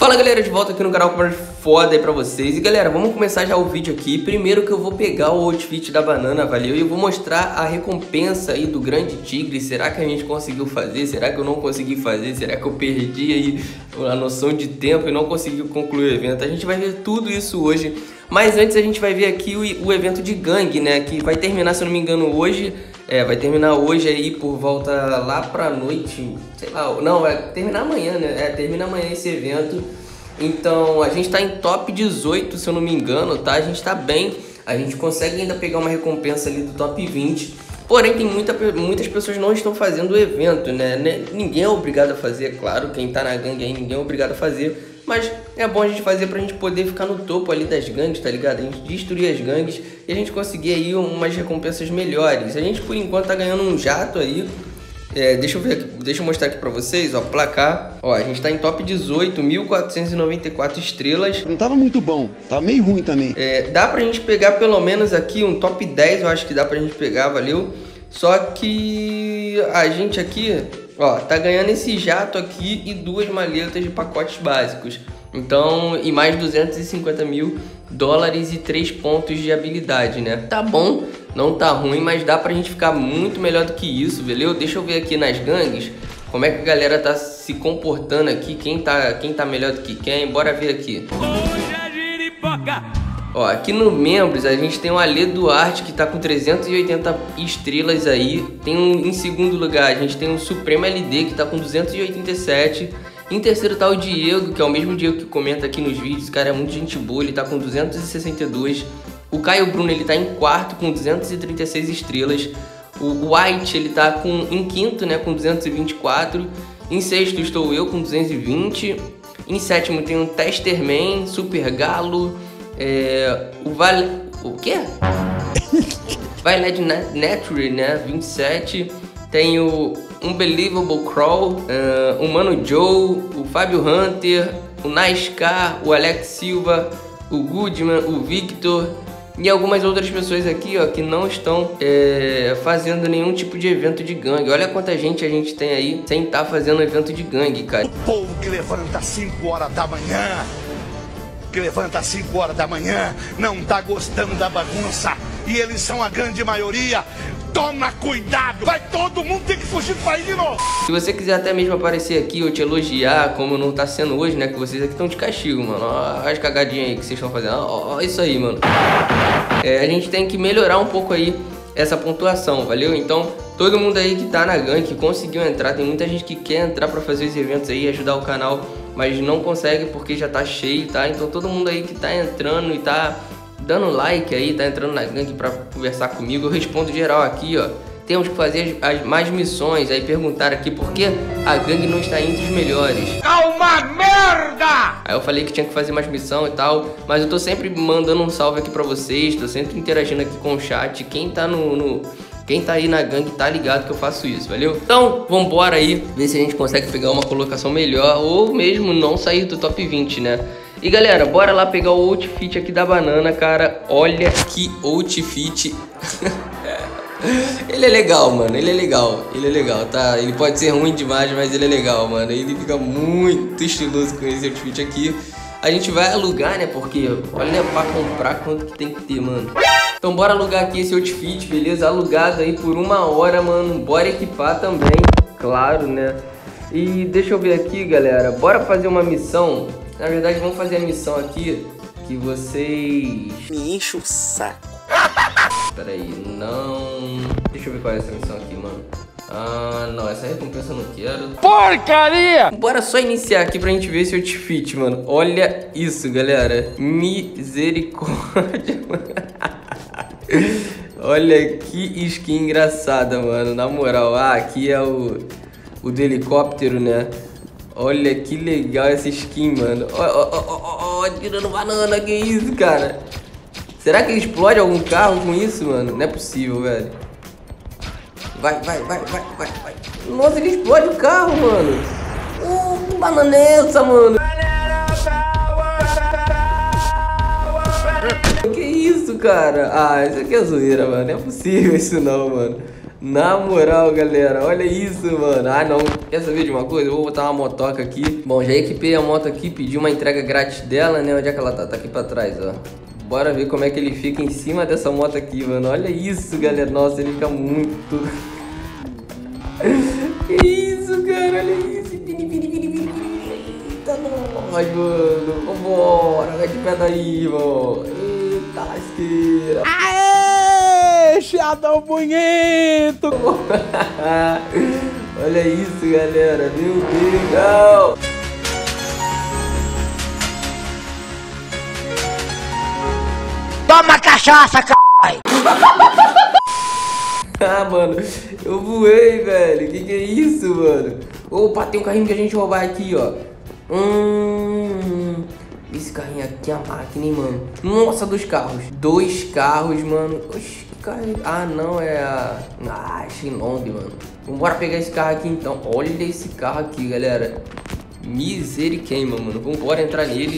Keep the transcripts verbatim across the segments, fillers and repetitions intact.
Fala galera, de volta aqui no canal com mais foda aí pra vocês. E galera, vamos começar já o vídeo aqui. Primeiro que eu vou pegar o outfit da banana, valeu? E eu vou mostrar a recompensa aí do grande tigre. Será que a gente conseguiu fazer? Será que eu não consegui fazer? Será que eu perdi aí a noção de tempo e não consegui concluir o evento? A gente vai ver tudo isso hoje. Mas antes a gente vai ver aqui o, o evento de gangue, né? Que vai terminar, se eu não me engano, hoje. É, vai terminar hoje aí por volta lá pra noite, sei lá, não, vai terminar amanhã, né? É, termina amanhã esse evento. Então, a gente tá em top dezoito, se eu não me engano, tá? A gente tá bem, a gente consegue ainda pegar uma recompensa ali do top vinte. Porém, tem muita, muitas pessoas não estão fazendo o evento, né? Ninguém é obrigado a fazer, é claro, quem tá na gangue aí, ninguém é obrigado a fazer. Mas é bom a gente fazer pra gente poder ficar no topo ali das gangues, tá ligado? A gente destruir as gangues e a gente conseguir aí umas recompensas melhores. A gente, por enquanto, tá ganhando um jato aí. É, deixa eu ver aqui, deixa eu mostrar aqui pra vocês, ó, placar. Ó, a gente tá em top dezoito, mil quatrocentos e noventa e quatro estrelas. Não tava muito bom, tava meio ruim também. É, dá pra gente pegar pelo menos aqui um top dez, eu acho que dá pra gente pegar, valeu? Só que a gente aqui, ó, tá ganhando esse jato aqui e duas maletas de pacotes básicos. Então, e mais duzentos e cinquenta mil dólares e três pontos de habilidade, né? Tá bom, não tá ruim, mas dá pra gente ficar muito melhor do que isso, valeu? Deixa eu ver aqui nas gangues como é que a galera tá se comportando aqui, quem tá, quem tá melhor do que quem. Bora ver aqui. Ó, aqui no membros a gente tem o Ale Duarte que tá com trezentas e oitenta estrelas aí. Tem um, em segundo lugar a gente tem o Supremo L D que tá com duzentas e oitenta e sete. Em terceiro tá o Diego, que é o mesmo Diego que comenta aqui nos vídeos. O cara é muito gente boa, ele tá com duzentas e sessenta e dois. O Caio Bruno, ele tá em quarto com duzentas e trinta e seis estrelas. O White, ele tá com, em quinto, né, com duzentas e vinte e quatro. Em sexto estou eu com duzentos e vinte. Em sétimo tem o Testerman, Super Galo. É, o Vale... O quê? Violet Nature, né, vinte e sete. Tem o Unbelievable Crawl, uh, o Mano Joe, o Fábio Hunter, o Naiscar, o Alex Silva, o Goodman, o Victor e algumas outras pessoas aqui, ó, que não estão é, fazendo nenhum tipo de evento de gangue. Olha quanta gente a gente tem aí sem estar fazendo evento de gangue, cara. O povo que levanta às cinco horas da manhã, que levanta às cinco horas da manhã, não tá gostando da bagunça e eles são a grande maioria. Toma cuidado, vai todo mundo ter que fugir do país de novo. Se você quiser até mesmo aparecer aqui ou te elogiar, como não tá sendo hoje, né? Que vocês aqui estão de castigo, mano. Ó as cagadinhas aí que vocês estão fazendo. Ó, ó isso aí, mano. É, a gente tem que melhorar um pouco aí essa pontuação, valeu? Então, todo mundo aí que tá na gangue, que conseguiu entrar, tem muita gente que quer entrar pra fazer os eventos aí, ajudar o canal, mas não consegue porque já tá cheio, tá? Então, todo mundo aí que tá entrando e tá dando like aí, tá entrando na gangue pra conversar comigo, eu respondo geral aqui, ó. Temos que fazer as, as mais missões. Aí perguntaram aqui por que a gangue não está entre os melhores. Calma, merda! Aí eu falei que tinha que fazer mais missão e tal, mas eu tô sempre mandando um salve aqui pra vocês, tô sempre interagindo aqui com o chat. Quem tá no... no... Quem tá aí na gangue tá ligado que eu faço isso, valeu? Então, vambora aí, ver se a gente consegue pegar uma colocação melhor ou mesmo não sair do top vinte, né? E galera, bora lá pegar o outfit aqui da banana, cara. Olha que outfit. Ele é legal, mano, ele é legal, ele é legal, tá? Ele pode ser ruim demais, mas ele é legal, mano. Ele fica muito estiloso com esse outfit aqui. A gente vai alugar, né? Porque olha pra comprar quanto que tem que ter, mano. Então bora alugar aqui esse outfit, beleza? Alugado aí por uma hora, mano. Bora equipar também, claro, né? E deixa eu ver aqui, galera. Bora fazer uma missão. Na verdade, vamos fazer a missão aqui que vocês... Me enche o saco. Pera aí, não... Deixa eu ver qual é essa missão aqui, mano. Ah, não, essa recompensa eu não quero. Porcaria! Bora só iniciar aqui pra gente ver esse outfit, mano. Olha isso, galera. Misericórdia, mano. Olha que skin engraçada, mano. Na moral, ah, aqui é o, o do helicóptero, né? Olha que legal essa skin, mano. Ó, ó, ó, ó, ó, tirando banana, que isso, cara? Será que ele explode algum carro com isso, mano? Não é possível, velho. Vai, vai, vai, vai, vai, vai. Nossa, ele explode o carro, mano. Uh, que banana é essa, mano? Que isso, cara? Ah, isso aqui é zoeira, mano. Não é possível isso não, mano. Na moral, galera, olha isso, mano. Ah, não. Quer saber de uma coisa? Eu vou botar uma motoca aqui. Bom, já equipei a moto aqui, pedi uma entrega grátis dela, né? Onde é que ela tá? Tá aqui pra trás, ó. Bora ver como é que ele fica em cima dessa moto aqui, mano. Olha isso, galera. Nossa, ele fica muito... Que isso, cara? Olha isso. Eita, nós, mano. Vambora. Vai de pé daí, mano. Eita, lasqueira. Aê, chiadão bonito. Olha isso, galera. Meu Deus. Não. Toma cachaça, c******. Ah, mano, eu voei, velho. Que que é isso, mano? Opa, tem um carrinho que a gente roubar aqui, ó. Hum... Esse carrinho aqui é a máquina, hein, mano. Nossa, dois carros. Dois carros, mano. Oxi, que carro é... Ah, não, é a... Ah, Xilong, mano. Vambora pegar esse carro aqui, então. Olha esse carro aqui, galera. Misericórdia, mano. Vambora entrar nele.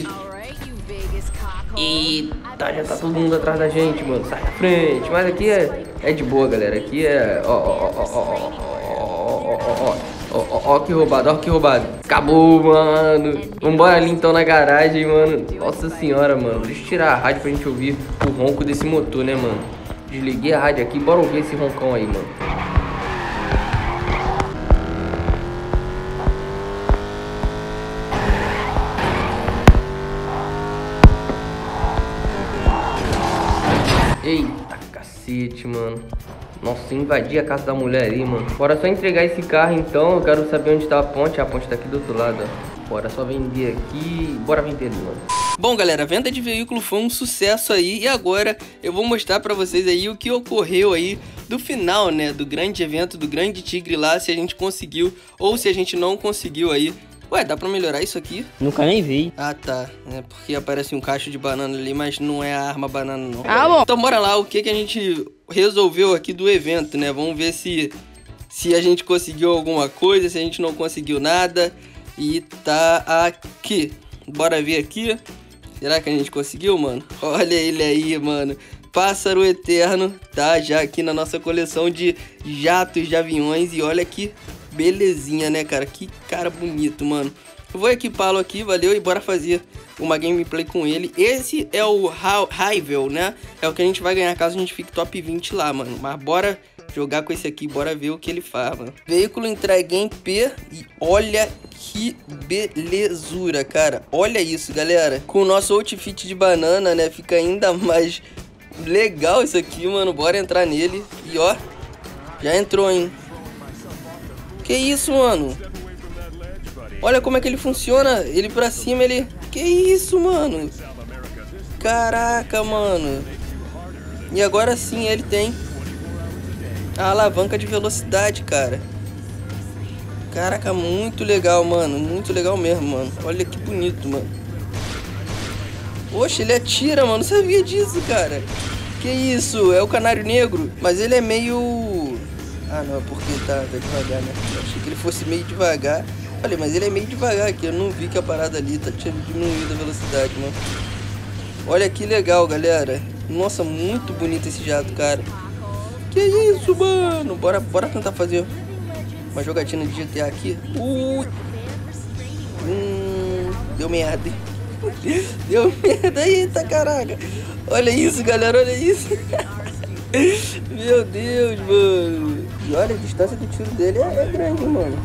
Eita, já tá todo mundo atrás da gente, mano. Sai da frente. Mas aqui é, é de boa, galera. Aqui é... Ó, ó, ó, ó, ó, ó, ó, ó, ó, que roubado, ó, que roubado. Acabou, mano. Vambora ali, então, na garagem, mano. Nossa senhora, mano. Deixa eu tirar a rádio pra gente ouvir o ronco desse motor, né, mano. Desliguei a rádio aqui. Bora ouvir esse roncão aí, mano. Eita, cacete, mano. Nossa, invadi a casa da mulher aí, mano. Bora só entregar esse carro, então. Eu quero saber onde tá a ponte. A ponte tá aqui do outro lado, ó. Bora só vender aqui. Bora vender ali, mano. Bom, galera, a venda de veículo foi um sucesso aí. E agora eu vou mostrar pra vocês aí o que ocorreu aí do final, né? Do grande evento, do grande tigre lá. Se a gente conseguiu ou se a gente não conseguiu aí. Ué, dá pra melhorar isso aqui? Nunca nem vi. Ah, tá. É porque aparece um cacho de banana ali, mas não é a arma banana, não. Ah, bom. Então bora lá, o que que a gente resolveu aqui do evento, né? Vamos ver se, se a gente conseguiu alguma coisa, se a gente não conseguiu nada. E tá aqui. Bora ver aqui. Será que a gente conseguiu, mano? Olha ele aí, mano. Pássaro Eterno, tá? Já aqui na nossa coleção de jatos de aviões. E olha que belezinha, né, cara? Que cara bonito, mano. Eu vou equipá-lo aqui, valeu? E bora fazer uma gameplay com ele. Esse é o Rival, né? É o que a gente vai ganhar caso a gente fique top vinte lá, mano. Mas bora jogar com esse aqui, bora ver o que ele faz, mano. Veículo entregue em P. E olha que belezura, cara. Olha isso, galera. Com o nosso outfit de banana, né? Fica ainda mais legal isso aqui, mano. Bora entrar nele. E ó, já entrou, hein? Que isso, mano? Olha como é que ele funciona. Ele pra cima, ele... Que isso, mano? Caraca, mano. E agora sim ele tem a alavanca de velocidade, cara. Caraca, muito legal, mano. Muito legal mesmo, mano. Olha que bonito, mano. Poxa, ele atira, mano. Não sabia disso, cara. Que isso? É o Canário Negro. Mas ele é meio... Ah, não, é porque tá, tá devagar, né? Eu achei que ele fosse meio devagar. Olha, mas ele é meio devagar aqui. Eu não vi que a parada ali tá diminuindo a velocidade, mano. Olha que legal, galera. Nossa, muito bonito esse jato, cara. Que isso, mano? Bora, bora tentar fazer uma jogatina de G T A aqui. Ui. Hum, deu merda. Deu merda. Eita, caraca. Olha isso, galera. Olha isso. Meu Deus, mano. E olha, a distância do tiro dele é, é grande, mano.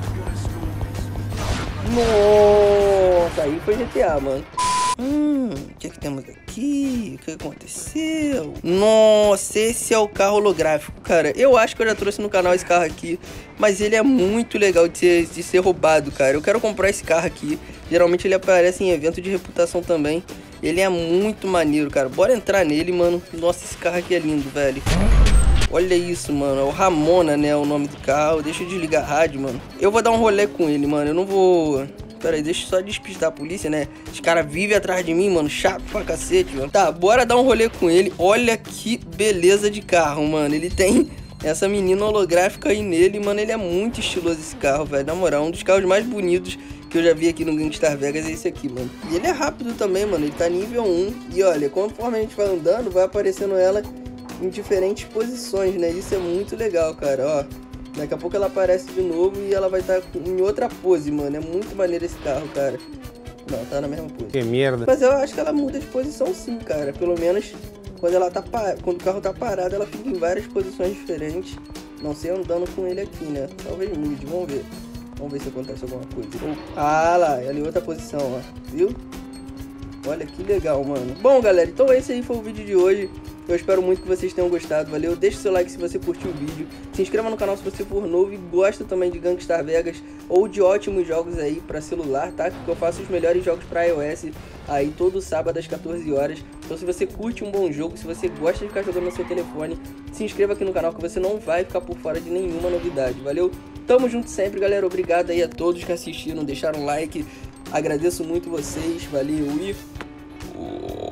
Nossa, aí foi G T A, mano. Hum, o que é que temos aqui? O que aconteceu? Nossa, esse é o carro holográfico, cara. Eu acho que eu já trouxe no canal esse carro aqui, mas ele é muito legal de ser, de ser roubado, cara. Eu quero comprar esse carro aqui. Geralmente ele aparece em evento de reputação também. Ele é muito maneiro, cara. Bora entrar nele, mano. Nossa, esse carro aqui é lindo, velho. Olha isso, mano. É o Ramona, né? O nome do carro. Deixa eu desligar a rádio, mano. Eu vou dar um rolê com ele, mano. Eu não vou... Pera aí, deixa eu só despistar a polícia, né? Os caras vivem atrás de mim, mano. Chato pra cacete, mano. Tá, bora dar um rolê com ele. Olha que beleza de carro, mano. Ele tem essa menina holográfica aí nele, mano. Ele é muito estiloso esse carro, velho. Na moral, um dos carros mais bonitos que eu já vi aqui no Gangstar Vegas é esse aqui, mano. E ele é rápido também, mano. Ele tá nível um. E olha, conforme a gente vai andando, vai aparecendo ela em diferentes posições, né? Isso é muito legal, cara, ó. Daqui a pouco ela aparece de novo e ela vai estar em outra pose, mano. É muito maneiro esse carro, cara. Não, tá na mesma pose. Que merda. Mas eu acho que ela muda de posição sim, cara. Pelo menos quando ela tá par... quando o carro tá parado, ela fica em várias posições diferentes. Não sei andando com ele aqui, né? Talvez mude, vamos ver. Vamos ver se acontece alguma coisa. Ah lá, ela em outra posição, ó. Viu? Olha que legal, mano. Bom, galera, então esse aí foi o vídeo de hoje. Eu espero muito que vocês tenham gostado, valeu? Deixa o seu like se você curtiu o vídeo. Se inscreva no canal se você for novo e gosta também de Gangstar Vegas ou de ótimos jogos aí pra celular, tá? Porque eu faço os melhores jogos pra iOS aí todo sábado às quatorze horas. Então se você curte um bom jogo, se você gosta de ficar jogando no seu telefone, se inscreva aqui no canal que você não vai ficar por fora de nenhuma novidade, valeu? Tamo junto sempre, galera. Obrigado aí a todos que assistiram, deixaram like. Agradeço muito vocês, valeu e...